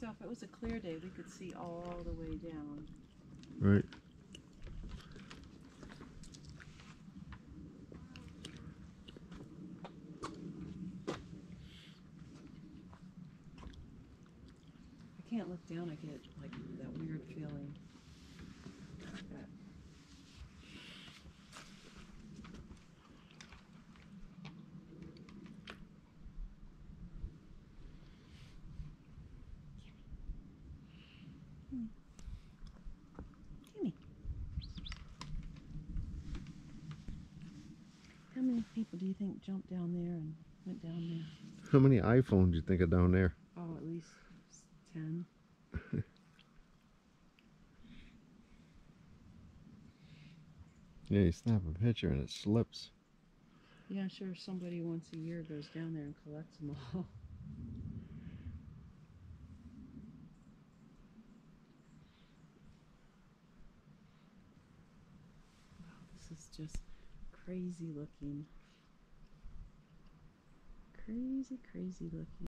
So if it was a clear day, we could see all the way down. Right. I can't look down, I get like that weird feeling. Gimme. How many people do you think jumped down there and went down there? How many iPhones do you think are down there? Oh, at least 10. Yeah, you snap a picture and it slips. Yeah, I'm sure somebody once a year goes down there and collects them all. Wow, this is just crazy looking. Crazy, crazy looking.